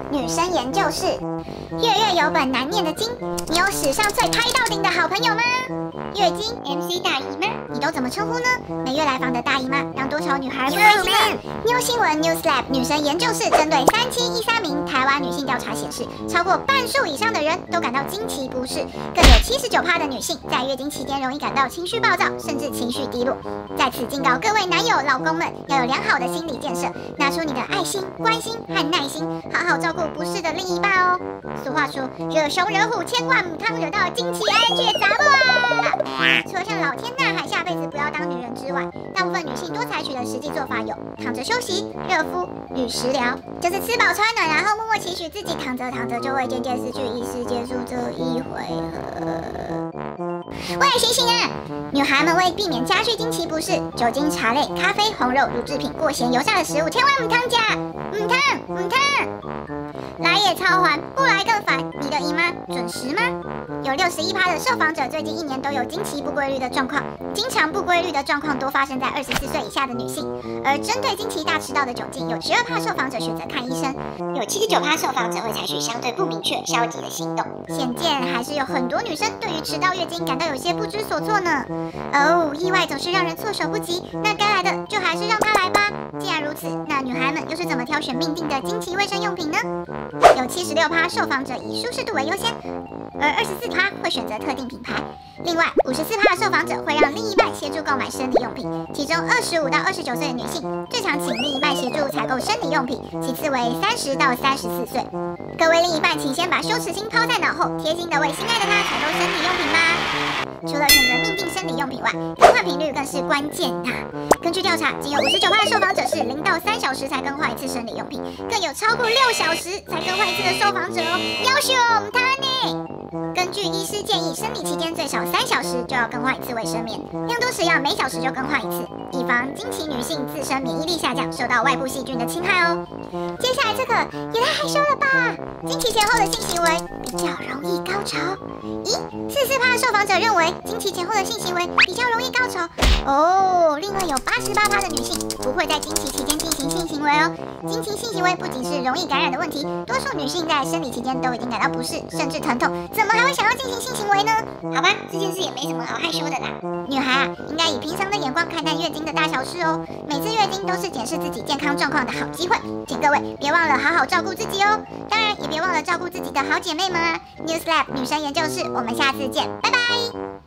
女生研究室。月月有本难念的经，你有史上最拍到顶的好朋友吗？月经 MC 大姨妈，你都怎么称呼呢？每月来访的大姨妈，让多少女孩不开心呢？New 新闻 NewsLab 女生研究室针对3713名台湾女性调查显示，超过半数以上的人都感到经期不适，更有79%的女性在月经期间容易感到情绪暴躁，甚至情绪低落。在此警告各位男友、老公们，要有良好的心理建设，拿出你的爱心、关心和耐心，好好照顾不适的另一半哦。俗话说，惹熊惹虎，千万母汤惹到经期哀绝杂不啊！除了向老天呐喊下辈子不要当女人之外，大部分女性多采取的实际做法有躺着休息、热敷、与食疗，就是吃饱穿暖，然后默默期许自己躺着躺着就会渐渐失去意识，结束这一回合。喂，醒醒啊！女孩们为避免加剧经期不适，酒精、茶类、咖啡、红肉、乳制品、过咸油炸的食物，千万唔汤加，唔汤。来也超环，不来更烦。你的姨妈准时吗？有61%的受访者最近1年都有经期不规律的状况，经常不规律的状况多发生在24岁以下的女性。而针对经期大吃到的窘境，有12%受访者选择看医生，有79%受访者会采取相对不明确、消极的行动。显见还是有很多女生对于迟到月经感到有些不知所措呢。哦，意外总是让人措手不及，那该来的就还是让它来吧。既然如此，那女孩们又是怎么挑选命定的经期卫生用品呢？有76%受访者以舒适度为优先，而24%会选择特定品牌。另外，54%受访者会让另一半协助购买生理用品，其中25到29岁的女性最常请另一半协助采购生理用品，其次为30到34岁。各位另一半，请先把羞耻心抛在脑后，贴心的为心爱的他采购生理用品吧。除了选择命定生理用品外，更换频率更是关键呐。根据调查，仅有59%的受访者是0到3小时才更换一次生理用品，更有超过6小时才更换一次的受访者哦，要求我们他呢。根据医师建议，生理期间最少3小时就要更换一次卫生棉，量多时要每小时就更换一次，以防经期女性自身免疫力下降，受到外部细菌的侵害哦。接下来这个也太害羞了吧！经期前后的性行为比较容易高潮。咦，44%受访者认为经期前后的性行为比较容易高潮哦。另外有88%的女性不会在经期期间进行性行为哦。经期性行为不仅是容易感染的问题，多数女性在生理期间都已经感到不适，甚至疼痛，怎么还会想要进行性行为呢？好吧，这件事也没什么好害羞的啦。女孩啊，应该以平常的眼光看待月经的大小事哦。每次月经都是检视自己健康状况的好机会，请各位别忘了好好照顾自己哦。当然也别忘了照顾自己的好姐妹们啊。NewsLab 女生研究室，我们下次见，拜拜。